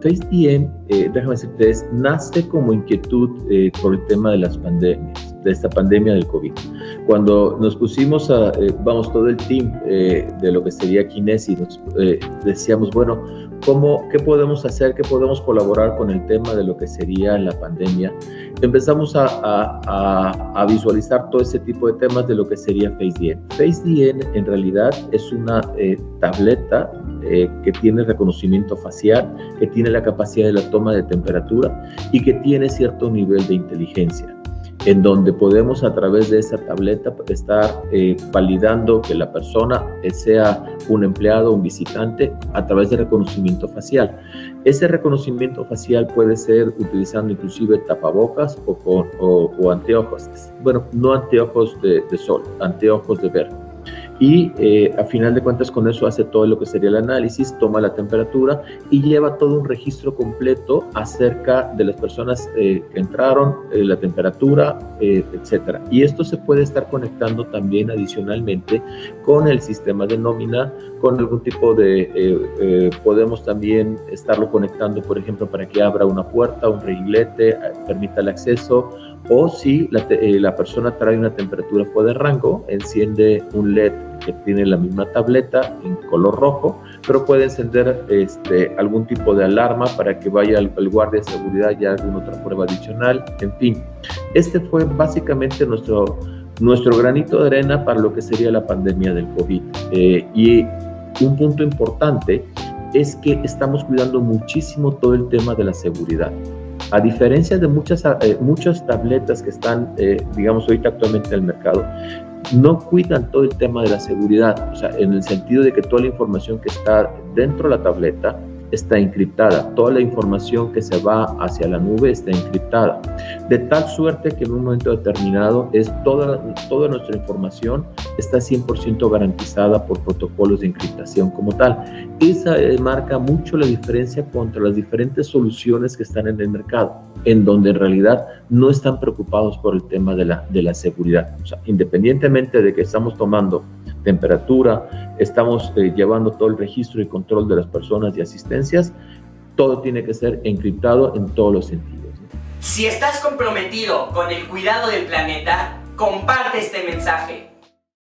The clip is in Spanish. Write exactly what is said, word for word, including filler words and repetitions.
FaceDM, eh, déjame decirte, es, nace como inquietud eh, por el tema de las pandemias, de esta pandemia del COVID. Cuando nos pusimos a, eh, vamos, todo el team eh, de lo que sería Kinesi, nos eh, decíamos, bueno, ¿cómo, ¿qué podemos hacer? ¿Qué podemos colaborar con el tema de lo que sería la pandemia? Empezamos a, a, a, a visualizar todo ese tipo de temas de lo que sería FaceDM. FaceDM en realidad es una eh, tableta eh, que tiene reconocimiento facial, que tiene la capacidad de la toma de temperatura y que tiene cierto nivel de inteligencia, en donde podemos a través de esa tableta estar eh, validando que la persona sea un empleado o un visitante a través de reconocimiento facial. Ese reconocimiento facial puede ser utilizando inclusive tapabocas o, con, o, o anteojos. Bueno, no anteojos de, de sol, anteojos de ver. Y eh, a final de cuentas con eso hace todo lo que sería el análisis, toma la temperatura y lleva todo un registro completo acerca de las personas eh, que entraron, eh, la temperatura, eh, etcétera. Y esto se puede estar conectando también adicionalmente con el sistema de nómina, con algún tipo de, eh, eh, podemos también estarlo conectando, por ejemplo, para que abra una puerta, un reglete, eh, permita el acceso, o si la, eh, la persona trae una temperatura fuera de rango, enciende un L E D que tiene la misma tableta en color rojo, pero puede encender este, algún tipo de alarma para que vaya el, el guardia de seguridad y alguna otra prueba adicional. En fin, este fue básicamente nuestro, nuestro granito de arena para lo que sería la pandemia del COVID. Eh, y un punto importante es que estamos cuidando muchísimo todo el tema de la seguridad. A diferencia de muchas, eh, muchas tabletas que están, eh, digamos, ahorita actualmente en el mercado, no cuidan todo el tema de la seguridad, o sea, en el sentido de que toda la información que está dentro de la tableta está encriptada, toda la información que se va hacia la nube está encriptada, de tal suerte que en un momento determinado es toda, toda nuestra información está cien por ciento garantizada por protocolos de encriptación como tal. Esa eh, marca mucho la diferencia contra las diferentes soluciones que están en el mercado, en donde en realidad no están preocupados por el tema de la, de la seguridad. O sea, independientemente de que estamos tomando temperatura, estamos eh, llevando todo el registro y control de las personas y asistencias, todo tiene que ser encriptado en todos los sentidos, ¿no? Si estás comprometido con el cuidado del planeta, comparte este mensaje.